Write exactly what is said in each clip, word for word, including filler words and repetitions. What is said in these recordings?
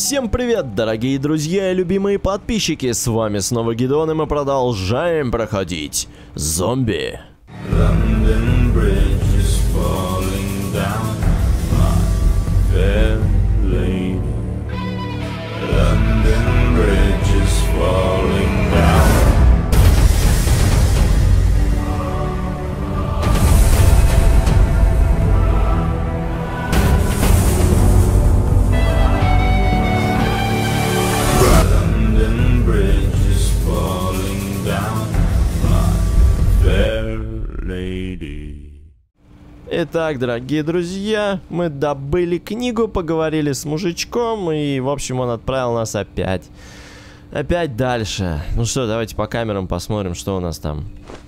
Всем привет, дорогие друзья и любимые подписчики, с вами снова Гидеон, и мы продолжаем проходить зомби. London Bridge is falling down, my fair lady. London Bridge is falling down. Итак, дорогие друзья, мы добыли книгу, поговорили с мужичком, и, в общем, он отправил нас опять. Опять дальше. Ну что, давайте по камерам посмотрим, что у нас там.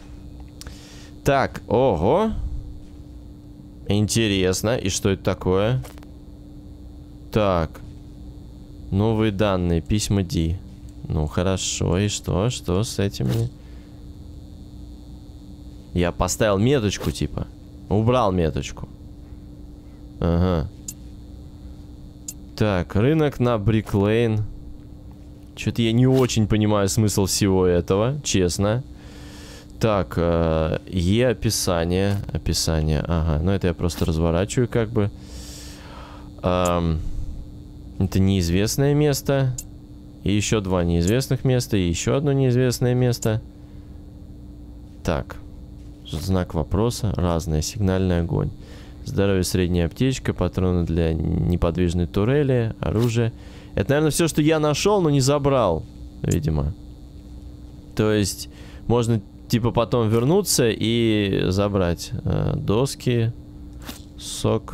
Так, ого. Интересно. И что это такое? Так. Новые данные. Письма Ди. Ну, хорошо. И что? Что с этими? Я поставил меточку, типа. Убрал меточку. Ага. Так, рынок на Бриклейн. Что-то я не очень понимаю смысл всего этого, честно. Так, э, Е описание. Описание, ага. Ну, это я просто разворачиваю, как бы. Эм, это неизвестное место. И еще два неизвестных места. И еще одно неизвестное место. Так. Знак вопроса. Разное. Сигнальный огонь. Здоровье, средняя аптечка. Патроны для неподвижной турели. Оружие. Это, наверное, все, что я нашел, но не забрал. Видимо. То есть, можно, типа, потом вернуться и забрать. Э, доски. Сок.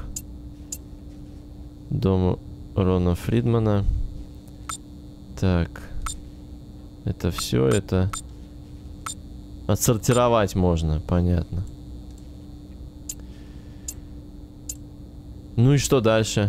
Дом Рона Фридмана. Так. Это все, это... Отсортировать можно, понятно. Ну и что дальше?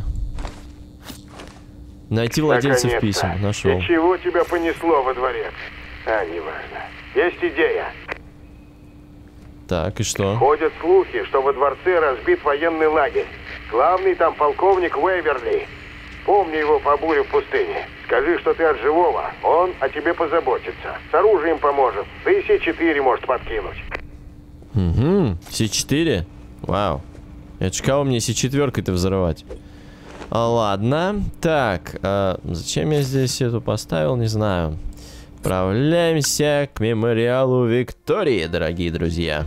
Найти владельцев писем. Нашел. И чего тебя понесло во дворец? А, неважно. Есть идея. Так, и что? Ходят слухи, что во дворце разбит военный лагерь. Главный там полковник Уэйверли. Помни его по буре в пустыне. Скажи, что ты от живого, он о тебе позаботится. С оружием поможет. Да и С четыре может подкинуть. Угу, С четыре? Вау. Это ж кого мне С четыре-то взорвать? А, ладно. Так, а зачем я здесь эту поставил, не знаю. Отправляемся к мемориалу Виктории, дорогие друзья.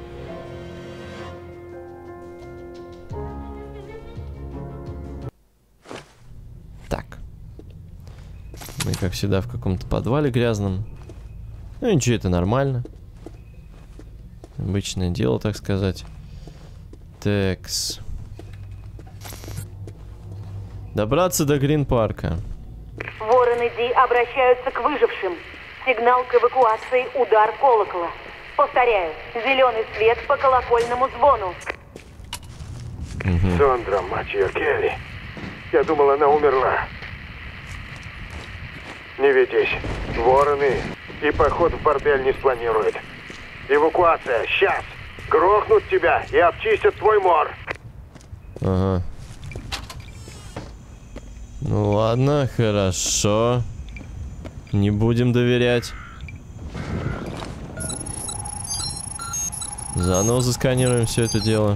Так. Мы, как всегда, в каком-то подвале грязном. Ну, ничего, это нормально. Обычное дело, так сказать. Текс. Добраться до Грин-парка. Вороны Ди обращаются к выжившим. Сигнал к эвакуации — удар колокола. Повторяю, зеленый свет по колокольному звону. Угу. Сондра, мать ее, Келли. Я думал, она умерла. Не ведись. Вороны и поход в бордель не спланируют. Эвакуация. Сейчас. Грохнут тебя и обчистят твой мор. Ага. Ну ладно, хорошо. Не будем доверять. Заново засканируем все это дело.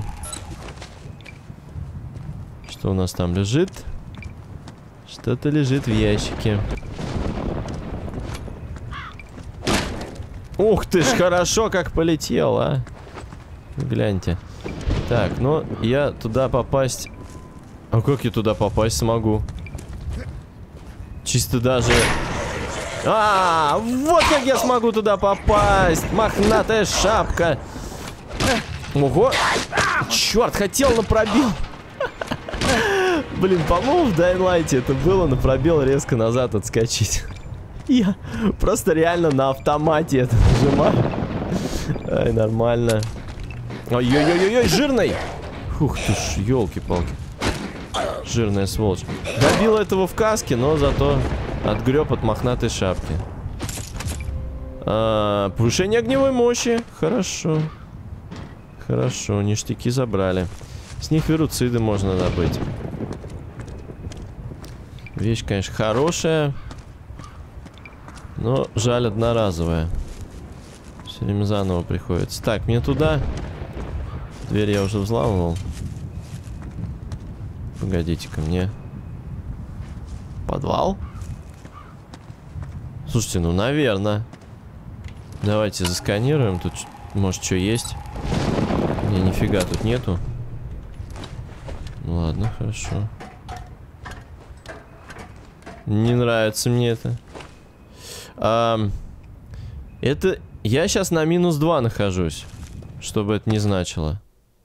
Что у нас там лежит? Что-то лежит в ящике. Ух ты ж, хорошо как полетел, а. Гляньте. Так, ну, я туда попасть... А как я туда попасть смогу? Чисто даже... А, вот как я смогу туда попасть! Мохнатая шапка! Ого! Черт, хотел на пробел! Блин, по-моему, в Dying Light это было на пробел резко назад отскочить. Я просто реально на автомате это нажимаю. Ай, нормально. Ой-ой-ой-ой, жирный! Ух ты ж, елки-палки. Жирная сволочь. Добил этого в каске, но зато отгреб от мохнатой шапки. А, повышение огневой мощи. Хорошо. Хорошо, ништяки забрали. С них вируциды можно добыть. Вещь, конечно, хорошая. Но жаль, одноразовая. Все время заново приходится. Так, мне туда. Дверь я уже взламывал. Погодите-ка, мне. Подвал? Слушайте, ну, наверное. Давайте засканируем. Тут, может, что есть. Не, нифига тут нету. Ладно, хорошо. Не нравится мне это. А, это... Я сейчас на минус два нахожусь. Что бы это ни значило.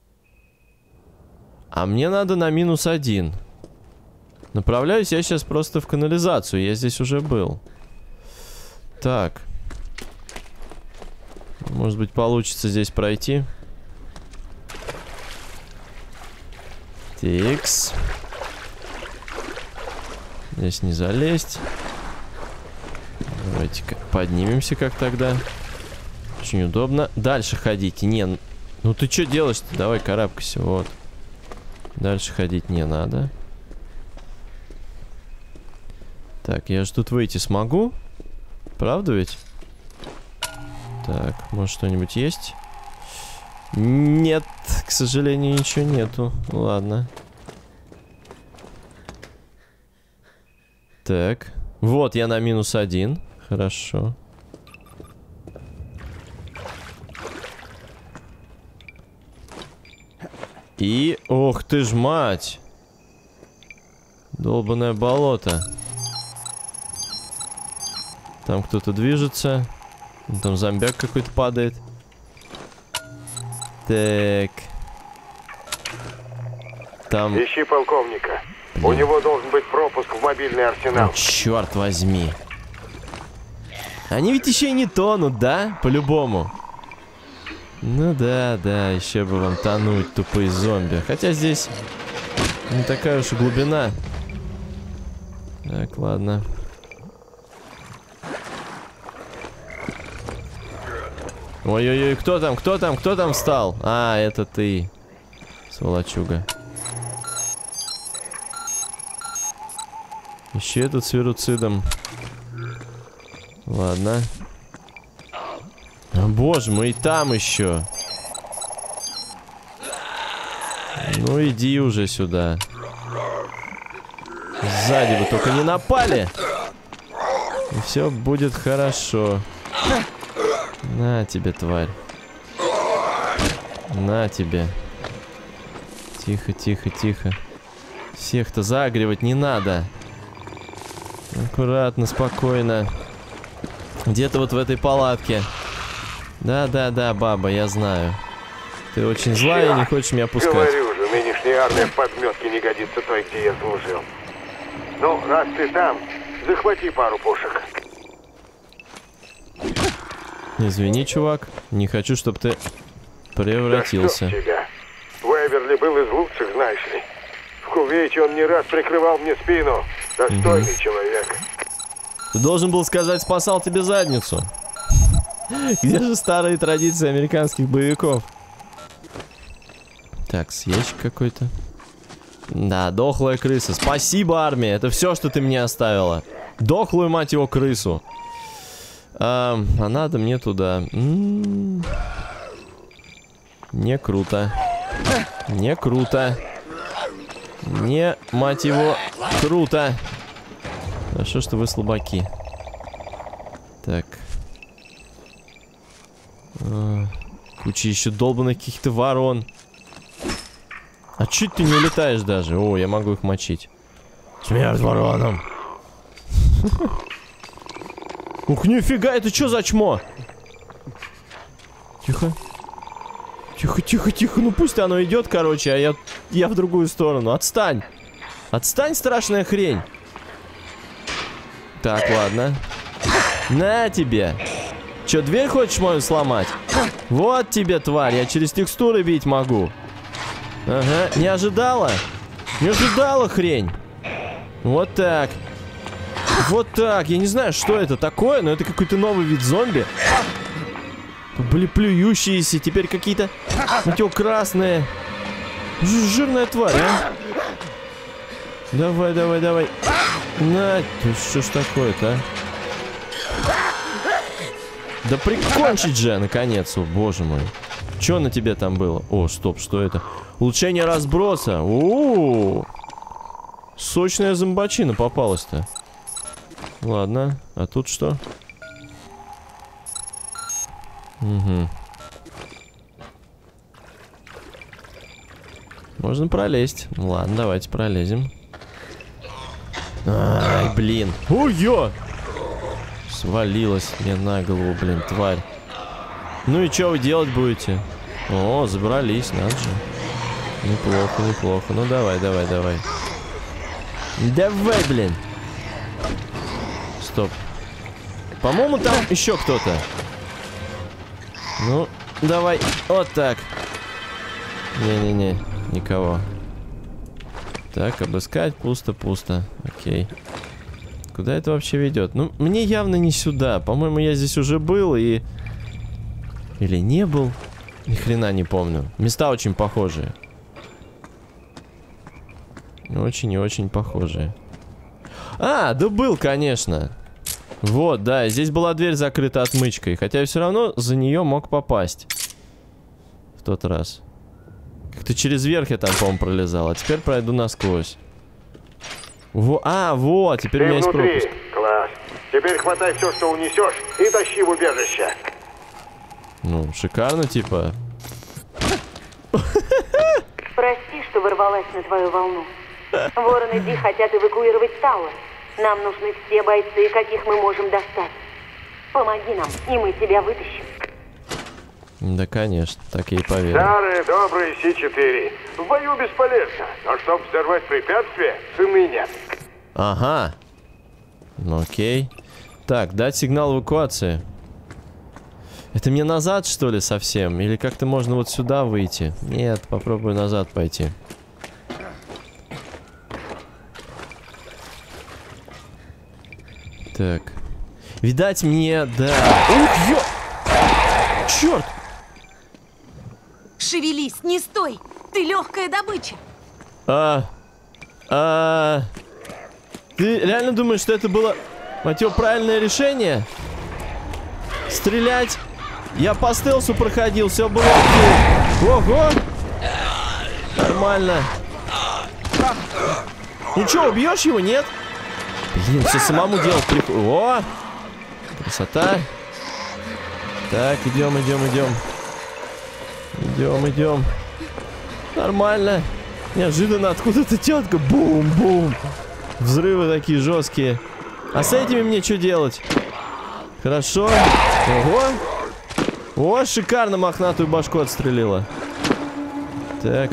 А мне надо на минус один. Направляюсь я сейчас просто в канализацию. Я здесь уже был. Так. Может быть, получится здесь пройти. Тикс. Здесь не залезть. Давайте-ка поднимемся как тогда. Очень удобно. Дальше ходите. Не, ну ты что делаешь-то? Давай карабкайся. Вот. Дальше ходить не надо. Так, я же тут выйти смогу? Правда ведь? Так, может что-нибудь есть? Нет, к сожалению, ничего нету. Ладно. Так. Вот, я на минус один. Хорошо. И... Ох ты ж мать! Долбаное болото. Там кто-то движется. Там зомбяк какой-то падает. Так. Там... Ищи полковника. Блин. У него должен быть пропуск в мобильный арсенал. О, черт возьми. Они ведь еще и не тонут, да? По-любому. Ну да, да, еще бы вам тонуть, тупые зомби. Хотя здесь не такая уж и глубина. Так, ладно. Ой-ой-ой, кто там, кто там, кто там встал? А, это ты, сволочуга. Еще этот с вируцидом. Ладно. О, боже мой, и там еще. Ну иди уже сюда. Сзади вы только не напали. И все будет хорошо. На тебе, тварь. На тебе. Тихо, тихо, тихо. Всех-то заагривать не надо. Аккуратно, спокойно. Где-то вот в этой палатке. Да-да-да, баба, я знаю. Ты очень злая и не хочешь меня пускать. Говорю же, нынешняя армия в подметке не годится той, где я служил. Ну, раз ты там, захвати пару пушек. Извини, чувак. Не хочу, чтобы ты превратился. Да что тебя? Уэверли был из лучших, знаешь ли. В Кувейте он не раз прикрывал мне спину. Достойный угу. человек. Ты должен был сказать, спасал тебе задницу. Где же старые традиции американских боевиков? Так, ящик какой-то. Да, дохлая крыса. Спасибо, армия. Это все, что ты мне оставила. Дохлую, мать его, крысу. А, а надо мне туда. М-м-м. Не круто. Не круто. Не, мать его, круто. Хорошо, что вы слабаки. Так. А, куча еще долбанных каких-то ворон. А чуть ты не улетаешь даже? О, я могу их мочить. Смерть воронам. Ух, нифига, это что за чмо? Тихо. Тихо, тихо, тихо. Ну пусть оно идет, короче, а я, я в другую сторону. Отстань. Отстань, страшная хрень. Так, ладно. На тебе. Че, дверь хочешь мою сломать? Вот тебе, тварь, я через текстуры бить могу. Ага, не ожидала? Не ожидала, хрень. Вот так. Вот так, я не знаю, что это такое, но это какой-то новый вид зомби. Были плюющиеся, теперь какие-то красные. Жирная тварь, а? Давай, давай, давай. На, ты что ж такое-то, а? Да прикончить же, наконец, о, боже мой. Что на тебе там было? О, стоп, что это? Улучшение разброса. У-у-у. Сочная зомбачина попалась-то. Ладно, а тут что? Угу. Можно пролезть. Ладно, давайте пролезем. Ай, блин. Ой-ё! Свалилась мне на голову, блин, тварь. Ну и что вы делать будете? О, забрались, надо же. Неплохо, неплохо. Ну давай, давай, давай. Давай, блин. Стоп. По-моему, там еще кто-то. Ну, давай. Вот так. Не-не-не, никого. Так, обыскать. Пусто-пусто. Окей. Куда это вообще ведет? Ну, мне явно не сюда. По-моему, я здесь уже был и... Или не был? Ни хрена не помню. Места очень похожие. Очень и очень похожие. А, да был, конечно. Вот, да, здесь была дверь закрыта отмычкой. Хотя я все равно за нее мог попасть. В тот раз. Как-то через верх я там, по-моему, пролезал. А теперь пройду насквозь. Во, а, вот, теперь Ты у меня есть внутри. пропуск. Класс. Теперь хватай все, что унесешь, и тащи в убежище. Ну, шикарно, типа. Прости, что ворвалась на твою волну. Вороны Ди хотят эвакуировать Тауэр. Нам нужны все бойцы, каких мы можем достать. Помоги нам, и мы тебя вытащим. Да, конечно, так я и поверил. Старые добрые Си четыре. В бою бесполезно, но чтобы взорвать препятствие, цены нет. Ага. Ну, окей. Так, дать сигнал эвакуации. Это мне назад, что ли, совсем? Или как-то можно вот сюда выйти? Нет, попробую назад пойти. Так. Видать мне, да. Ух, ё! Черт! Шевелись, не стой! Ты легкая добыча! А... А... Ты реально думаешь, что это было, мать его, правильное решение? Стрелять? Я по стелсу проходил, все было окей. Ого! Нормально. Ну что, убьешь его, нет? Блин, все самому делать приходится. О! Красота. Так, идем, идем, идем. Идем, идем. Нормально. Неожиданно откуда-то тетка. Бум-бум. Взрывы такие жесткие. А с этими мне что делать? Хорошо. Ого. О, шикарно мохнатую башку отстрелила. Так.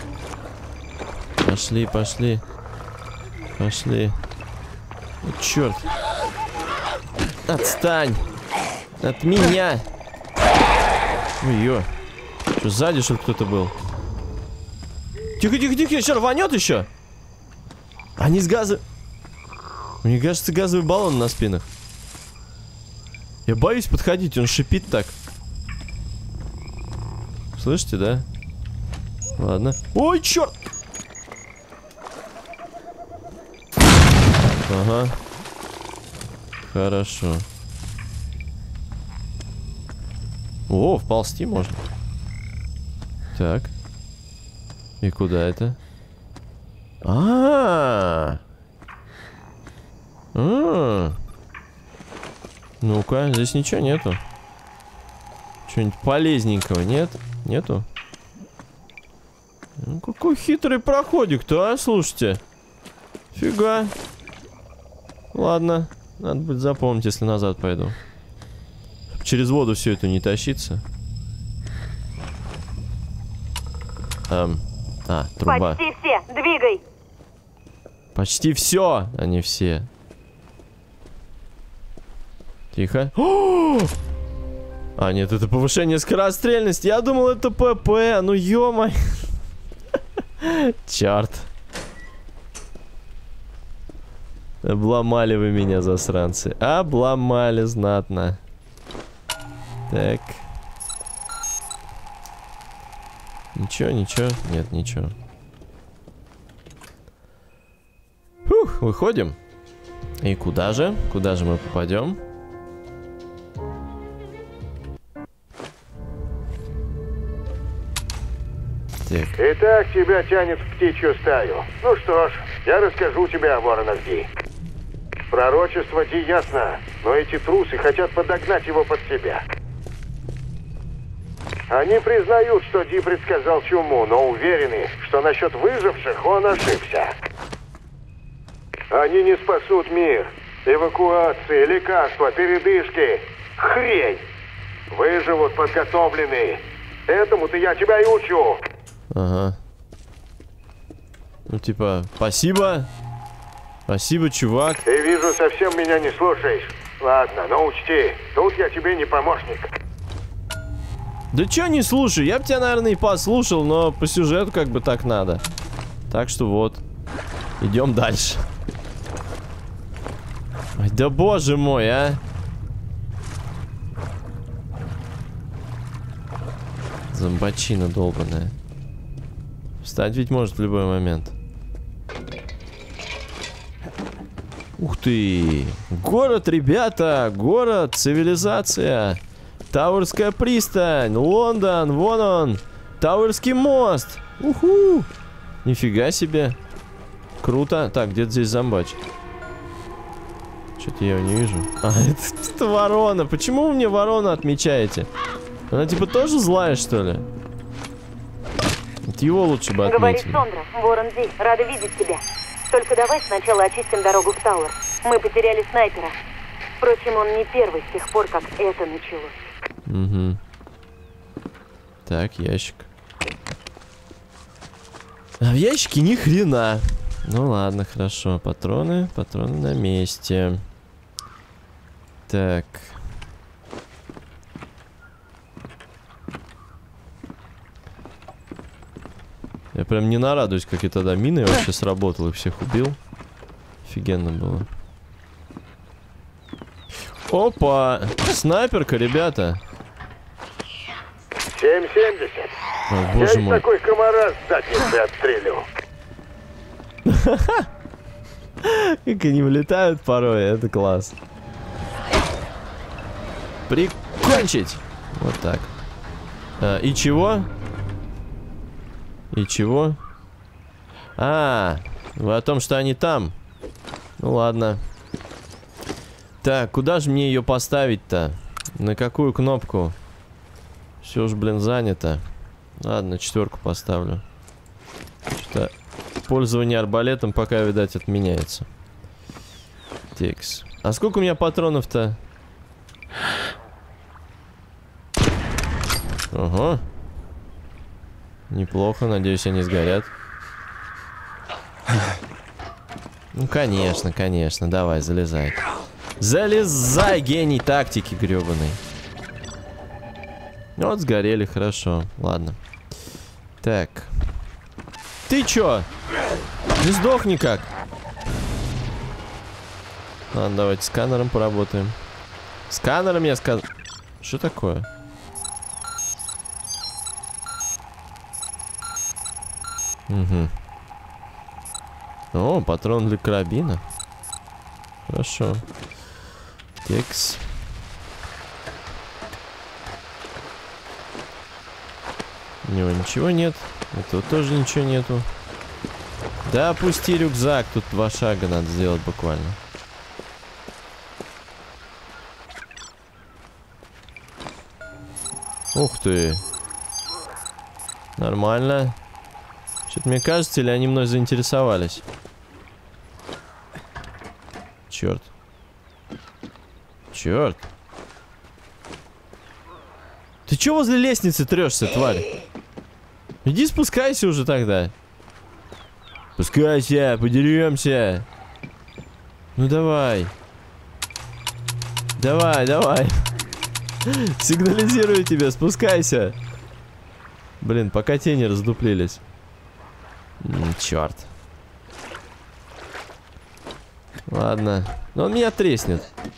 Пошли, пошли. Пошли. О, черт. Отстань. От меня. Ой-ё. Что, сзади, что кто-то был? Тихо, тихо, тихо, еще рванет еще. Они с газа... Мне кажется, газовый баллон на спинах. Я боюсь подходить, он шипит так. Слышите, да? Ладно. Ой, черт! Ага. Хорошо. О, вползти можно. Так. И куда это? А-а-а! А-а-а! Ну-ка, здесь ничего нету. Чего-нибудь полезненького нет? Нету? Ну, какой хитрый проходик-то, а? Слушайте. Фига. Ладно. Надо будет запомнить, если назад пойду. Через воду все это не тащится. Эм. А, труба. Почти все, двигай. Почти все, а не все. Тихо. О! А, нет, это повышение скорострельности. Я думал, это ПП. Ну, ё-моё. Черт. Обломали вы меня, засранцы. Обломали знатно. Так. Ничего, ничего. Нет, ничего. Фух, выходим. И куда же? Куда же мы попадем? Так. Итак, тебя тянет в птичью стаю. Ну что ж, я расскажу тебе о воронах Ди. Пророчество Ди ясно, но эти трусы хотят подогнать его под себя. Они признают, что Ди предсказал чуму, но уверены, что насчет выживших он ошибся. Они не спасут мир. Эвакуации, лекарства, передышки. Хрень! Выживут подготовленные. Этому-то я тебя и учу. Ага. Ну, типа, спасибо. Спасибо, чувак. Ты, вижу, совсем меня не слушаешь. Ладно, но учти, тут я тебе не помощник. Да чё не слушай? Я бы тебя, наверное, и послушал, но по сюжету как бы так надо. Так что вот. Идем дальше. Ой, да боже мой, а. Зомбачина долбаная. Встать ведь может в любой момент. Ух ты! Город, ребята! Город, цивилизация! Тауэрская пристань! Лондон! Вон он! Тауэрский мост! Уху! Нифига себе! Круто! Так, где-то здесь зомбач. Что-то я его не вижу. А, это, это ворона! Почему вы мне ворону отмечаете? Она типа тоже злая, что ли? Вот его лучше бы отметили. Говорит Сондра, Ворон Ди, рада видеть тебя. Только давай сначала очистим дорогу в Тауэр. Мы потеряли снайпера. Впрочем, он не первый с тех пор, как это началось. Угу. Так, ящик. А в ящике ни хрена. Ну ладно, хорошо. Патроны, патроны на месте. Так. Я прям не нарадуюсь, как я тогда миной вообще сработал и всех убил. Офигенно было. Опа! Снайперка, ребята. семь семьдесят. Ой, боже я мой. такой комара с задницы отстрелю. Как они влетают порой, это класс. Прикончить! Вот так. А, и чего? И чего? А, вы о том, что они там. Ну ладно. Так, куда же мне ее поставить-то? На какую кнопку? Все уж, блин, занято. Ладно, четверку поставлю. Что-то пользование арбалетом пока, видать, отменяется. Текс. А сколько у меня патронов-то? Ага. Неплохо, надеюсь, они сгорят. Ну, конечно, конечно. Давай, залезай. Залезай, гений тактики гребаный. Вот, сгорели, хорошо. Ладно. Так. Ты чё? Не сдохни как. Ладно, давайте сканером поработаем. Сканером я сказал. Что такое? Угу. О, патрон для карабина. Хорошо. Текс. У него ничего нет. Этого тоже ничего нету. Да, опусти рюкзак. Тут два шага надо сделать буквально. Ух ты. Нормально. Что-то мне кажется, или они мной заинтересовались? Черт. Черт. Ты чё возле лестницы трешься, тварь? Иди спускайся уже тогда. Спускайся, подеремся. Ну давай. Давай, давай. Сигнализирую тебе, спускайся. Блин, пока тени раздуплились. М, черт. Ладно. Но он меня треснет.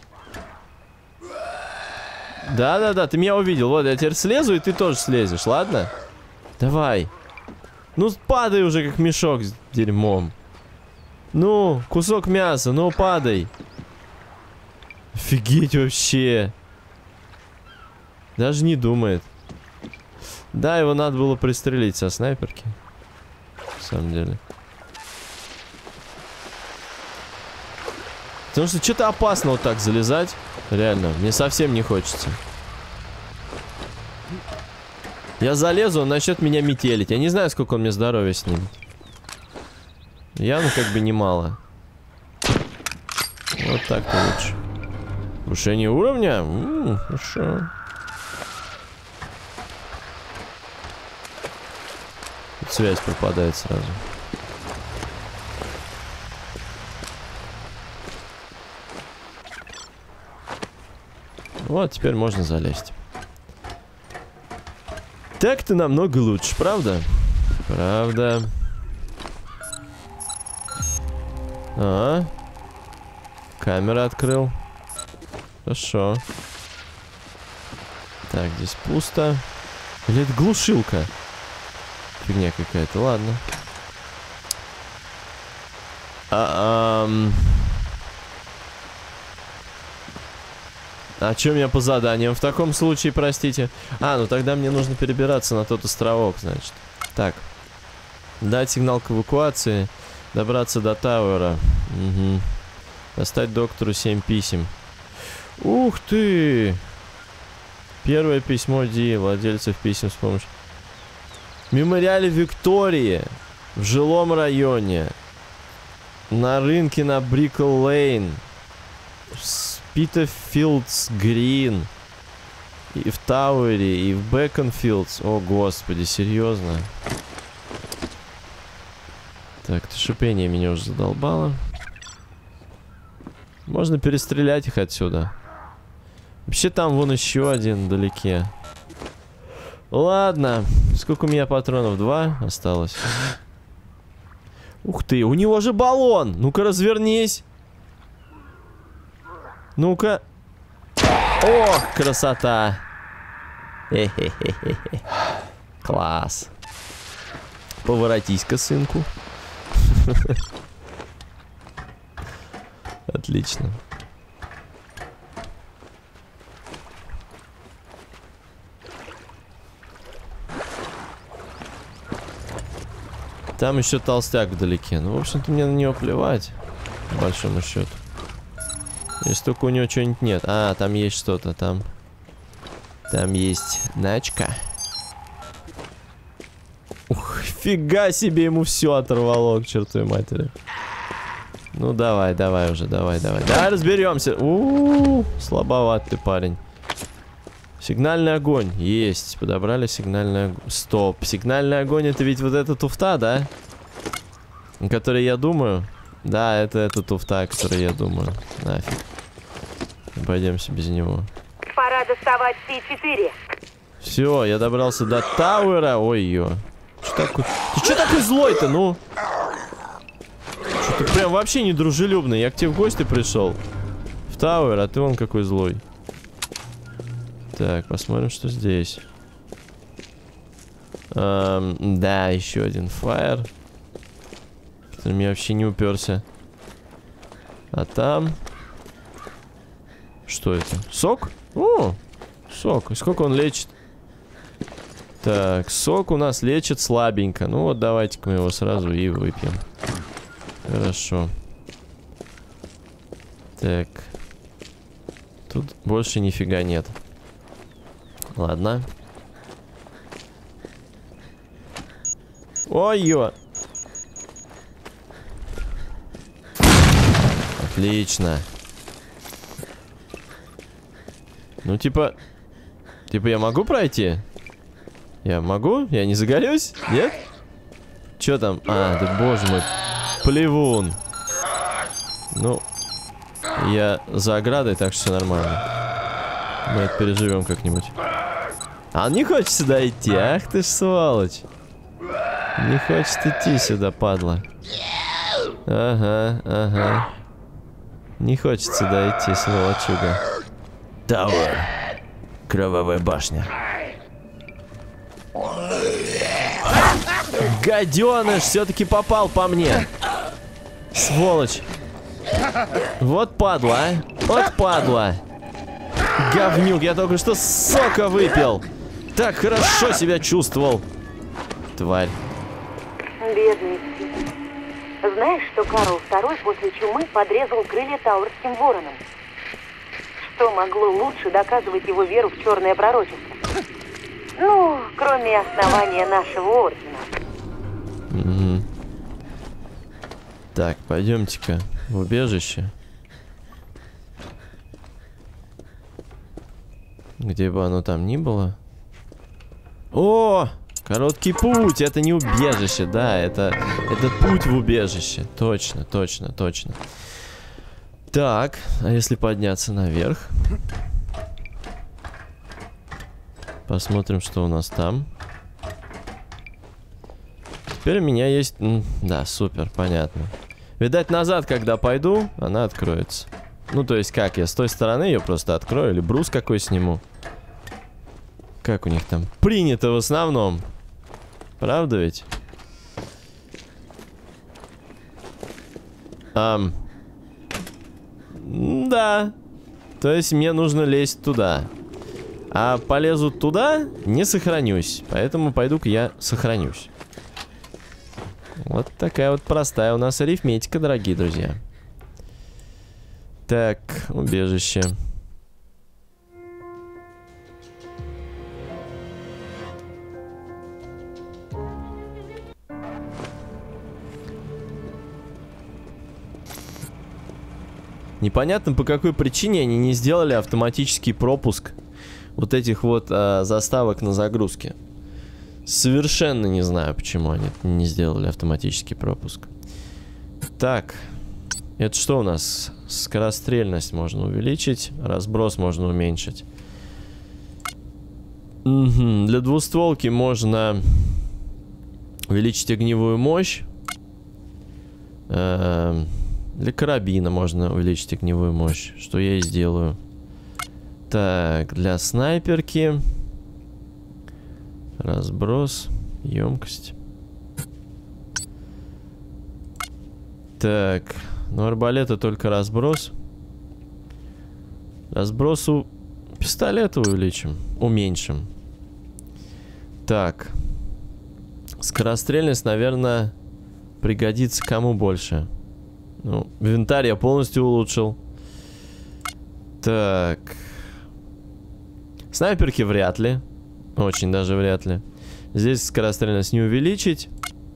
Да-да-да, ты меня увидел. Вот, я теперь слезу, и ты тоже слезешь, ладно? Давай. Ну, падай уже, как мешок с дерьмом. Ну, кусок мяса, ну, падай. Офигеть вообще. Даже не думает. Да, его надо было пристрелить со снайперки. На самом деле. Потому что что-то опасно вот так залезать. Реально, мне совсем не хочется. Я залезу, он начнет меня метелить. Я не знаю, сколько он мне здоровья снимет. Явно как бы немало. Вот так-то лучше. Повышение уровня? М-м, хорошо. Тут связь пропадает сразу. Вот, теперь можно залезть. Так-то намного лучше, правда? Правда. А, камера открыл. Хорошо. Так, здесь пусто. Или это глушилка? Фигня какая-то, ладно. А, ам... а что у меня по заданиям в таком случае, простите? А, ну тогда мне нужно перебираться на тот островок, значит. Так. Дать сигнал к эвакуации. Добраться до Тауэра. Угу. Достать доктору семь писем. Ух ты! Первое письмо Ди. Владельцев писем с помощью... В мемориале Виктории. В жилом районе. На рынке на Брикл Лейн. Питерфилдс Грин. И в Тауэре, и в Бэконфилдс. О, господи, серьезно? Так, это шипение меня уже задолбало. Можно перестрелять их отсюда. Вообще там вон еще один вдалеке. Ладно. Сколько у меня патронов? Два осталось. Ух ты, у него же баллон. Ну-ка, развернись. Ну-ка. Ох, красота. Хе-хе-хе-хе. Класс. Поворотись-ка, сынку. Отлично. Там еще толстяк вдалеке. Ну, в общем-то, мне на него плевать. По большому счету. Если только у него что-нибудь нет. А, там есть что-то. Там. Там есть начка. Ух, фига себе, ему все оторвало к чертовой матери. Ну давай, давай уже, давай, давай. Да, разберемся. У-у-у, слабоват ты, парень. Сигнальный огонь. Есть. Подобрали сигнальный огонь. Стоп. Сигнальный огонь — это ведь вот эта туфта, да? О которой я думаю. Да, это эта туфта, о которой я думаю. Нафиг. Обойдемся без него. Пора доставать Си четыре. Все, я добрался до Тауэра. Ой-ё. Что такое? Ты что такой злой-то, ну? Что ты прям вообще не дружелюбный. Я к тебе в гости пришел. В Тауэр, а ты вон какой злой. Так, посмотрим, что здесь. Эм, да, еще один фаер. Который мне вообще не уперся. А там... Что это? Сок? О, сок. И сколько он лечит? Так, сок у нас лечит слабенько. Ну вот, давайте-ка мы его сразу и выпьем. Хорошо. Так. Тут больше нифига нет. Ладно. Ой-ё! Отлично. Ну, типа... Типа, я могу пройти? Я могу? Я не загорюсь? Нет? Чё там? А, да боже мой. Плевун. Ну, я за оградой, так что все нормально. Мы это переживем как-нибудь. А он не хочет сюда идти. Ах ты ж сволочь. Не хочет идти сюда, падла. Ага, ага. Не хочет сюда идти, сволочуга. Тауэр. Кровавая башня. Гаденыш все-таки попал по мне. Сволочь. Вот падла, а. Вот падла. Говнюк, я только что сока выпил. Так хорошо себя чувствовал. Тварь. Бедный Стив. Знаешь, что Карл второй после чумы подрезал крылья Тауэрским вороном? Что могло лучше доказывать его веру в черное пророчество? Ну, кроме основания нашего ордена. Угу. Так, пойдемте-ка в убежище. Где бы оно там ни было. О! Короткий путь! Это не убежище, да, это, это путь в убежище. Точно, точно, точно. Так, а если подняться наверх? Посмотрим, что у нас там. Теперь у меня есть... Да, супер, понятно. Видать, назад, когда пойду, она откроется. Ну, то есть, как, я с той стороны ее просто открою, или брус какой сниму. Как у них там? Принято в основном. Правда ведь? Ам... Да. То есть мне нужно лезть туда. А полезу туда, не сохранюсь. Поэтому пойду-ка я сохранюсь. Вот такая вот простая у нас арифметика, дорогие друзья. Так, убежище. Непонятно, по какой причине они не сделали автоматический пропуск вот этих вот а, заставок на загрузке. Совершенно не знаю, почему они не сделали автоматический пропуск. Так, это что у нас? Скорострельность можно увеличить, разброс можно уменьшить. Угу. Для двустволки можно увеличить огневую мощь. Эм... Для карабина можно увеличить огневую мощь, что я и сделаю. Так, для снайперки разброс, емкость. Так, ну арбалета только разброс. Разбросу пистолета увеличим, уменьшим. Так, скорострельность, наверное, пригодится кому больше. Ну, инвентарь я полностью улучшил. Так. Снайперки вряд ли. Очень даже вряд ли. Здесь скорострельность не увеличить.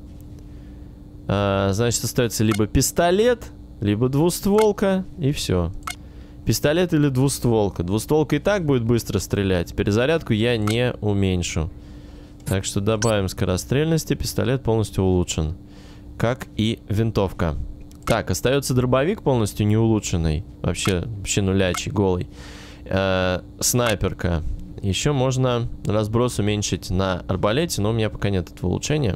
А, значит, остается либо пистолет, либо двустволка, и все. Пистолет или двустволка. Двустволка и так будет быстро стрелять. Перезарядку я не уменьшу. Так что добавим скорострельности. Пистолет полностью улучшен. Как и винтовка. Так, остается дробовик полностью не улучшенный. Вообще, вообще нулячий, голый. Э, снайперка. Еще можно разброс уменьшить на арбалете, но у меня пока нет этого улучшения.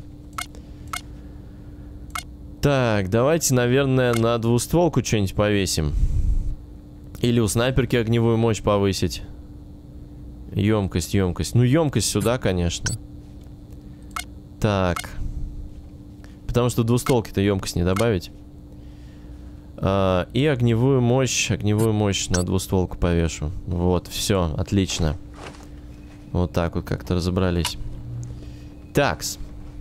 Так, давайте, наверное, на двустволку что-нибудь повесим. Или у снайперки огневую мощь повысить. Емкость, емкость. Ну, емкость сюда, конечно. Так. Потому что двустволки-то емкость не добавить. Uh, и огневую мощь, огневую мощь на двустволку повешу. Вот, все, отлично. Вот так вот как-то разобрались. Такс.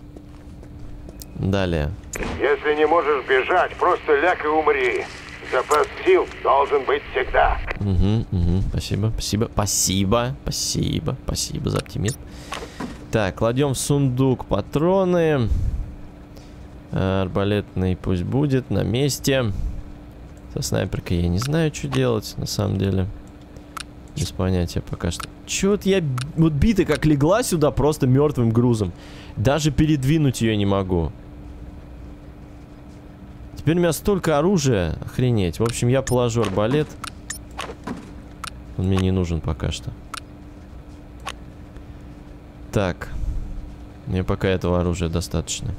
Далее. Если не можешь бежать, просто ляг и умри. Запас сил должен быть всегда. Угу, угу, спасибо, спасибо, спасибо, спасибо, спасибо за оптимизм. Так, кладем в сундук патроны. Арбалетный пусть будет на месте. Со снайперкой я не знаю, что делать, на самом деле. Без понятия пока что. Чё-то я... Вот бита как легла сюда просто мертвым грузом. Даже передвинуть ее не могу. Теперь у меня столько оружия. Охренеть. В общем, я положу арбалет. Он мне не нужен пока что. Так. Мне пока этого оружия достаточно.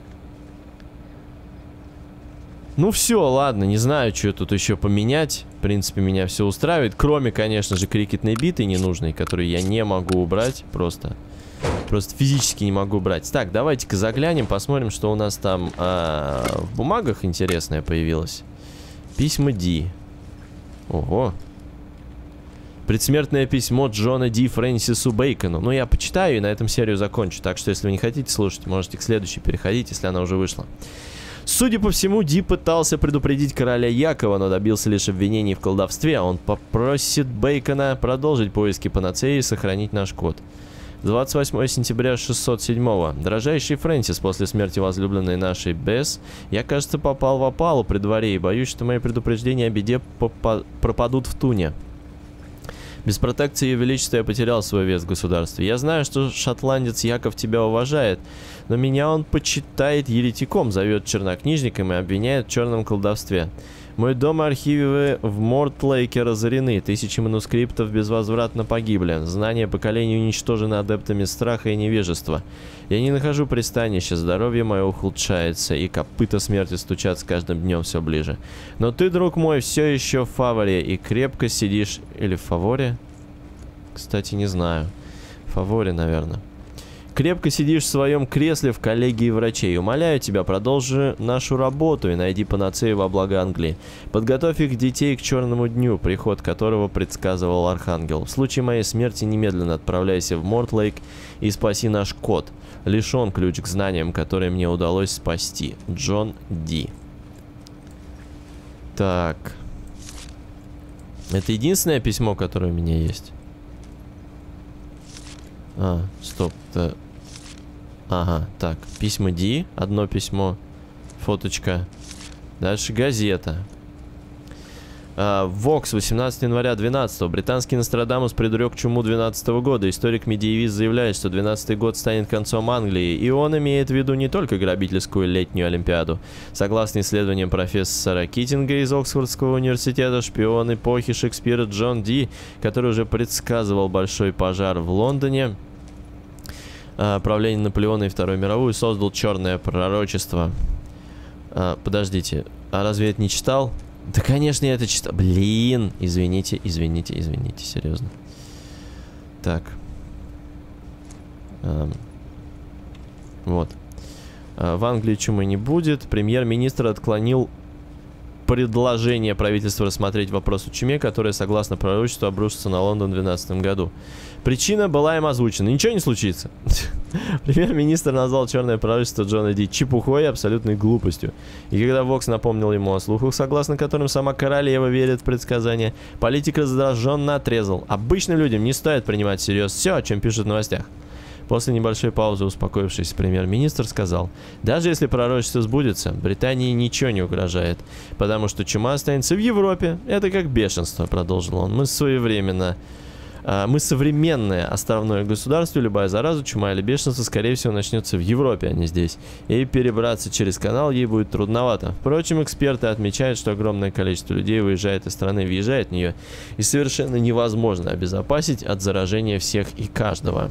Ну все, ладно, не знаю, что тут еще поменять. В принципе, меня все устраивает. Кроме, конечно же, крикетной биты ненужной, которую я не могу убрать. Просто, просто физически не могу убрать. Так, давайте-ка заглянем, посмотрим, что у нас там а, в бумагах интересное появилось. Письма Ди. Ого. Предсмертное письмо Джона Ди Фрэнсису Бейкону. Ну, я почитаю и на этом серию закончу. Так что, если вы не хотите слушать, можете к следующей переходить, если она уже вышла. Судя по всему, Ди пытался предупредить короля Якова, но добился лишь обвинений в колдовстве. Он попросит Бейкона продолжить поиски панацеи и сохранить наш код. двадцать восьмое сентября шестьсот седьмого. Дорожайший Фрэнсис, после смерти возлюбленной нашей Бесс, я, кажется, попал в опалу при дворе и боюсь, что мои предупреждения о беде пропадут в туне. Без протекции Ее Величества я потерял свой вес в государстве. Я знаю, что шотландец Яков тебя уважает, но меня он почитает еретиком, зовет чернокнижником и обвиняет в черном колдовстве. Мой дом и архивы в Мортлейке разорены, тысячи манускриптов безвозвратно погибли, знания поколений уничтожены адептами страха и невежества. Я не нахожу пристанища, здоровье мое ухудшается, и копыта смерти стучат с каждым днем все ближе. Но ты, друг мой, все еще в фаворе и крепко сидишь... Или в фаворе? Кстати, не знаю. В фаворе, наверное. Крепко сидишь в своем кресле в коллегии врачей. Умоляю тебя, продолжи нашу работу и найди панацею во благо Англии. Подготовь их детей к черному дню, приход которого предсказывал Архангел. В случае моей смерти немедленно отправляйся в Мортлейк и спаси наш код. Лишь он ключ к знаниям, которые мне удалось спасти. Джон Ди. Так. Это единственное письмо, которое у меня есть? А, стоп, это... Ага, так, письма Ди, одно письмо, фоточка. Дальше газета. Вокс, восемнадцатого января двенадцатого. Британский Нострадамус предрек чуму двенадцатого года. Историк-медиевист заявляет, что двенадцатый год станет концом Англии. И он имеет в виду не только грабительскую летнюю Олимпиаду. Согласно исследованиям профессора Китинга из Оксфордского университета, шпион эпохи Шекспира Джон Ди, который уже предсказывал большой пожар в Лондоне, правление Наполеона и Вторую мировую, создал черное пророчество. А, подождите, а разве я это не читал? Да, конечно, я это читал. Блин, извините, извините, извините, серьезно. Так. А, вот. А, в Англии чумы не будет. Премьер-министр отклонил предложение правительства рассмотреть вопрос о чуме, которое, согласно пророчеству, обрушится на Лондон в две тысячи двенадцатом году. Причина была им озвучена. Ничего не случится. Премьер-министр назвал черное пророчество Джона Ди чепухой и абсолютной глупостью. И когда Вокс напомнил ему о слухах, согласно которым сама королева верит в предсказания, политик раздраженно отрезал. Обычным людям не стоит принимать всерьез все, о чем пишут в новостях. После небольшой паузы успокоившийся премьер-министр сказал: даже если пророчество сбудется, Британии ничего не угрожает, потому что чума останется в Европе. Это как бешенство, продолжил он. Мы своевременно... Мы современное островное государство, любая зараза, чума или бешенство, скорее всего, начнется в Европе, а не здесь. И перебраться через канал ей будет трудновато. Впрочем, эксперты отмечают, что огромное количество людей выезжает из страны, въезжает в нее, и совершенно невозможно обезопасить от заражения всех и каждого.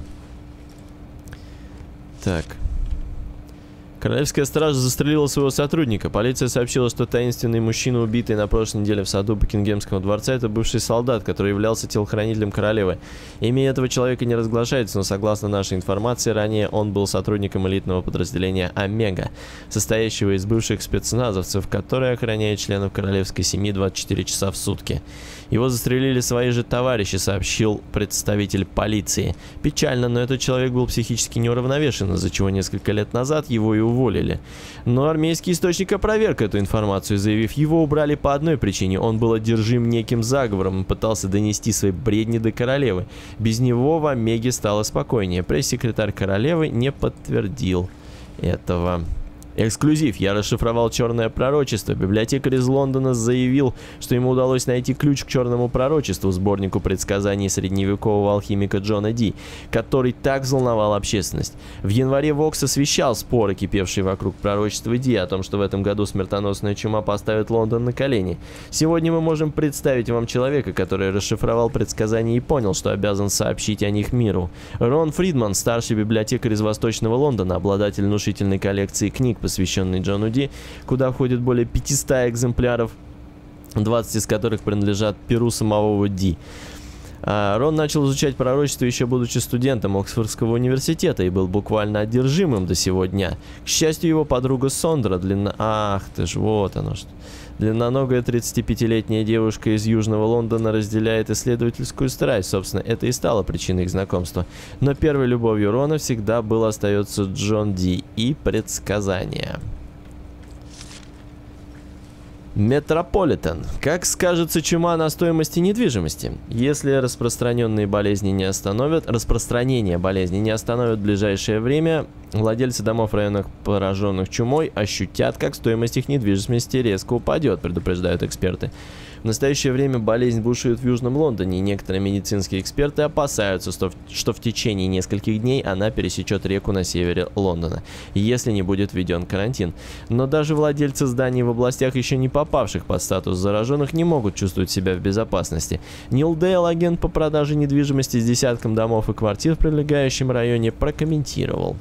Так. Королевская стража застрелила своего сотрудника. Полиция сообщила, что таинственный мужчина, убитый на прошлой неделе в саду Букингемского дворца, это бывший солдат, который являлся телохранителем королевы. Имя этого человека не разглашается, но согласно нашей информации, ранее он был сотрудником элитного подразделения Омега, состоящего из бывших спецназовцев, которые охраняют членов королевской семьи двадцать четыре часа в сутки. Его застрелили свои же товарищи, сообщил представитель полиции. Печально, но этот человек был психически неуравновешен, из-за чего несколько лет назад его и уволили. Но армейский источник опроверг эту информацию, заявив, его убрали по одной причине. Он был одержим неким заговором и пытался донести свои бредни до королевы. Без него в Омеге стало спокойнее. Пресс-секретарь королевы не подтвердил этого. Эксклюзив. Я расшифровал черное пророчество. Библиотекарь из Лондона заявил, что ему удалось найти ключ к черному пророчеству, сборнику предсказаний средневекового алхимика Джона Ди, который так взволновал общественность. В январе Вокс освещал споры, кипевшие вокруг пророчества Ди, о том, что в этом году смертоносная чума поставит Лондон на колени. Сегодня мы можем представить вам человека, который расшифровал предсказания и понял, что обязан сообщить о них миру. Рон Фридман, старший библиотекарь из Восточного Лондона, обладатель внушительной коллекции книг, посвященный Джону Ди, куда входит более пятисот экземпляров, двадцать из которых принадлежат перу самого Ди. А, Рон начал изучать пророчество еще будучи студентом Оксфордского университета и был буквально одержимым до сего дня. К счастью, его подруга Сондра, длинно... Ах ты ж, вот оно что. Длинноногая тридцатипятилетняя девушка из Южного Лондона разделяет исследовательскую страсть. Собственно, это и стало причиной их знакомства. Но первой любовью Рона всегда был остается Джон Ди и предсказания. Метрополитен. Как скажется чума на стоимости недвижимости? Если распространенные болезни не остановят, распространение болезни не остановят в ближайшее время, владельцы домов в районах, пораженных чумой, ощутят, как стоимость их недвижимости резко упадет, предупреждают эксперты. В настоящее время болезнь бушует в Южном Лондоне, и некоторые медицинские эксперты опасаются, что в, что в течение нескольких дней она пересечет реку на севере Лондона, если не будет введен карантин. Но даже владельцы зданий в областях, еще не попавших под статус зараженных, не могут чувствовать себя в безопасности. Нил Дейл, агент по продаже недвижимости с десятком домов и квартир в прилегающем районе, прокомментировал.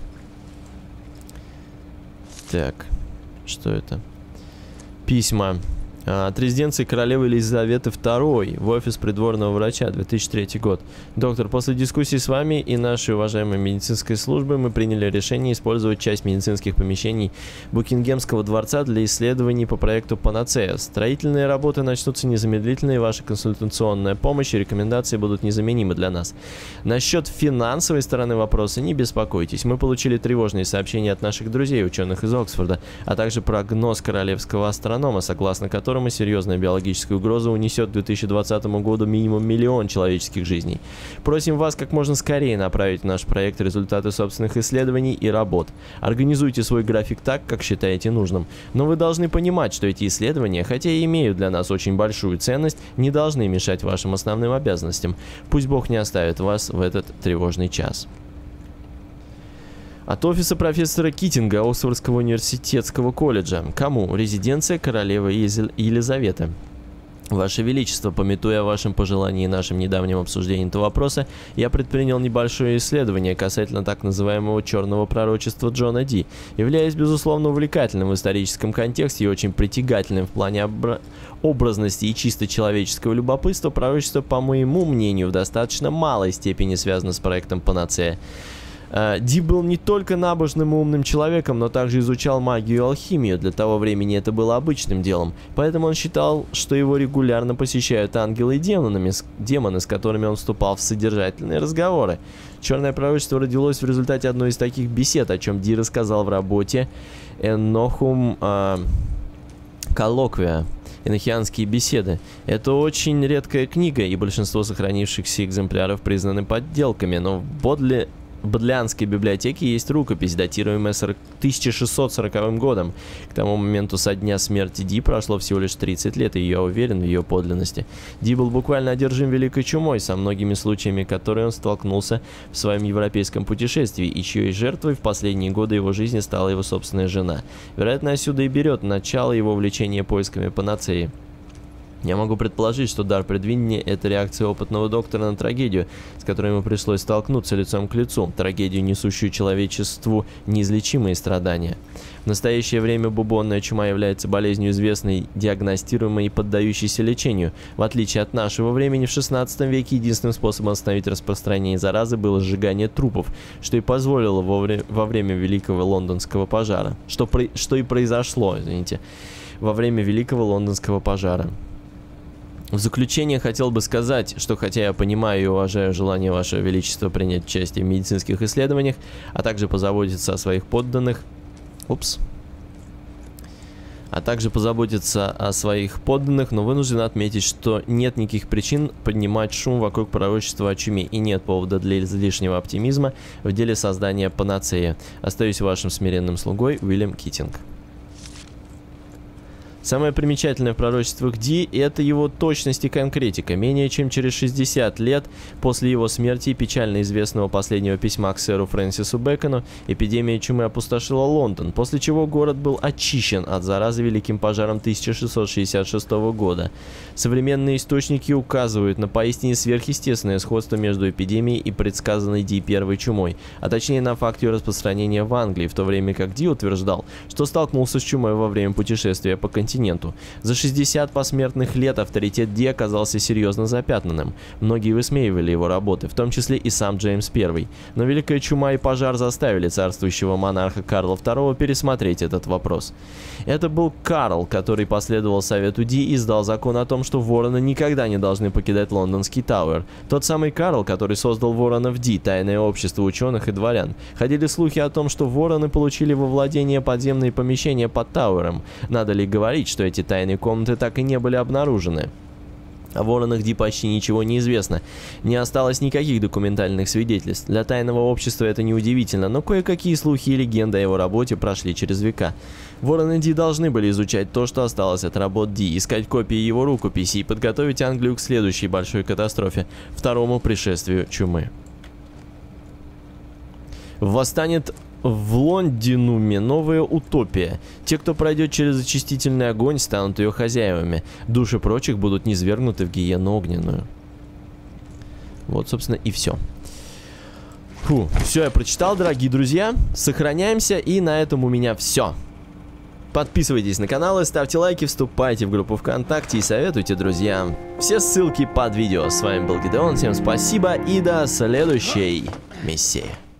Так, что это? Письма. От резиденции королевы Елизаветы второй в офис придворного врача, две тысячи третий год. Доктор, после дискуссии с вами и нашей уважаемой медицинской службы мы приняли решение использовать часть медицинских помещений Букингемского дворца для исследований по проекту Панацея. Строительные работы начнутся незамедлительно, и ваша консультационная помощь и рекомендации будут незаменимы для нас. Насчет финансовой стороны вопроса не беспокойтесь. Мы получили тревожные сообщения от наших друзей, ученых из Оксфорда, а также прогноз королевского астронома, согласно которому серьезная биологическая угроза унесет к две тысячи двадцатому году минимум миллион человеческих жизней. Просим вас как можно скорее направить в наш проект результаты собственных исследований и работ. Организуйте свой график так, как считаете нужным. Но вы должны понимать, что эти исследования, хотя и имеют для нас очень большую ценность, не должны мешать вашим основным обязанностям. Пусть Бог не оставит вас в этот тревожный час. От офиса профессора Китинга Оксфордского университетского колледжа. Кому? Резиденция королевы Елизаветы. Ваше Величество, памятуя о вашем пожелании и нашем недавнем обсуждении этого вопроса, я предпринял небольшое исследование касательно так называемого черного пророчества Джона Ди. Являясь, безусловно, увлекательным в историческом контексте и очень притягательным в плане обра... образности и чисто человеческого любопытства, пророчество, по моему мнению, в достаточно малой степени связано с проектом Панацея. Ди был не только набожным и умным человеком, но также изучал магию и алхимию. Для того времени это было обычным делом. Поэтому он считал, что его регулярно посещают ангелы и демоны, демоны, с которыми он вступал в содержательные разговоры. Черное пророчество родилось в результате одной из таких бесед, о чем Ди рассказал в работе «Энохум э, коллоквия». Энохианские беседы. Это очень редкая книга, и большинство сохранившихся экземпляров признаны подделками, но в Бодле... В Бодлианской библиотеке есть рукопись, датируемая тысяча шестьсот сороковым годом. К тому моменту со дня смерти Ди прошло всего лишь тридцать лет, и я уверен в ее подлинности. Ди был буквально одержим великой чумой, со многими случаями, которые он столкнулся в своем европейском путешествии, и чьей жертвой в последние годы его жизни стала его собственная жена. Вероятно, отсюда и берет начало его увлечения поисками панацеи. Я могу предположить, что дар предвидения – это реакция опытного доктора на трагедию, с которой ему пришлось столкнуться лицом к лицу, трагедию, несущую человечеству неизлечимые страдания. В настоящее время бубонная чума является болезнью известной, диагностируемой и поддающейся лечению. В отличие от нашего времени, в шестнадцатом веке единственным способом остановить распространение заразы было сжигание трупов, что и позволило во, вре во время Великого Лондонского пожара. Что, что и произошло, извините, во время Великого Лондонского пожара. В заключение хотел бы сказать, что хотя я понимаю и уважаю желание Вашего Величества принять участие в медицинских исследованиях, а также позаботиться о своих подданных, упс, а также позаботиться о своих подданных, но вынужден отметить, что нет никаких причин поднимать шум вокруг пророчества о чуме, и нет повода для излишнего оптимизма в деле создания панацеи. Остаюсь вашим смиренным слугой, Уильям Китинг. Самое примечательное в пророчествах Ди – это его точность и конкретика. Менее чем через шестьдесят лет после его смерти и печально известного последнего письма к сэру Фрэнсису Бэкону, эпидемия чумы опустошила Лондон, после чего город был очищен от заразы великим пожаром тысяча шестьсот шестьдесят шестого года. Современные источники указывают на поистине сверхъестественное сходство между эпидемией и предсказанной Ди первой чумой, а точнее на факт ее распространения в Англии, в то время как Ди утверждал, что столкнулся с чумой во время путешествия по континенту континенту. За шестьдесят посмертных лет авторитет Ди оказался серьезно запятнанным. Многие высмеивали его работы, в том числе и сам Джеймс Первый. Но Великая Чума и пожар заставили царствующего монарха Карла Второго пересмотреть этот вопрос. Это был Карл, который последовал совету Ди и издал закон о том, что вороны никогда не должны покидать лондонский Тауэр. Тот самый Карл, который создал воронов Ди, тайное общество ученых и дворян. Ходили слухи о том, что вороны получили во владение подземные помещения под Тауэром. Надо ли говорить, что эти тайные комнаты так и не были обнаружены? О воронах Ди почти ничего не известно. Не осталось никаких документальных свидетельств. Для тайного общества это неудивительно, но кое-какие слухи и легенды о его работе прошли через века. Вороны Ди должны были изучать то, что осталось от работ Ди, искать копии его рукописей и подготовить Англию к следующей большой катастрофе – второму пришествию чумы. Восстанет в Лондинуме новая утопия. Те, кто пройдет через очистительный огонь, станут ее хозяевами. Души прочих будут низвергнуты в гиену огненную. Вот, собственно, и все. Фу, все я прочитал, дорогие друзья. Сохраняемся, и на этом у меня все. Подписывайтесь на канал, ставьте лайки, вступайте в группу ВКонтакте и советуйте друзьям. Все ссылки под видео. С вами был Гидеон, всем спасибо и до следующей миссии.